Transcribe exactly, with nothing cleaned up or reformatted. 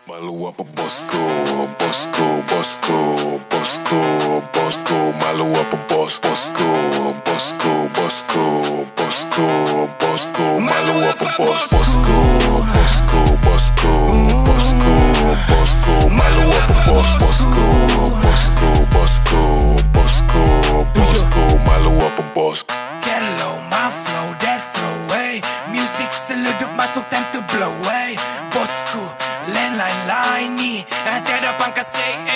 Malu apa bosku, bosku, bosku, bosku, bosku. Malu apa bos, bosku, bosku, bosku, bosku, bosku. Malu apa bos, bosku, bosku, bosku, bosku, bosku. Malu apa bos, bosku, bosku, bosku, bosku, bosku. Malu apa bos. Hello, my flow, that's throw away. Music seluduk masuk time to blow away. Bosku, landline line ni, tiada pangkas say